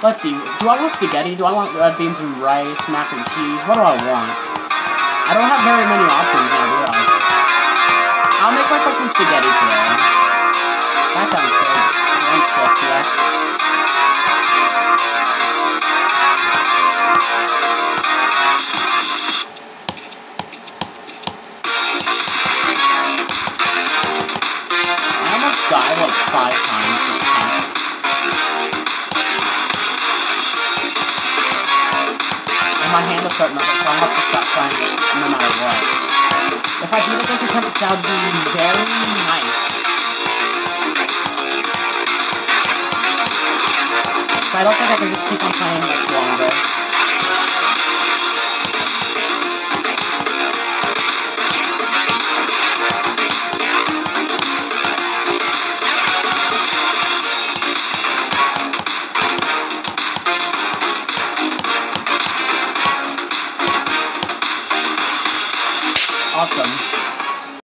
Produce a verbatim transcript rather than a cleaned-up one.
Let's see. Do I want spaghetti? Do I want red beans and rice, mac and cheese? What do I want? I don't have very many options, I realize. I'll make myself some spaghetti today. That sounds good. Lunch list, yes. I almost died like five times this time. And my hand is starting to hurt, so I'll have to stop trying it no matter what. If I beat it this attempt, that would be very nice. So I don't think I can just keep on playing much longer. Awesome.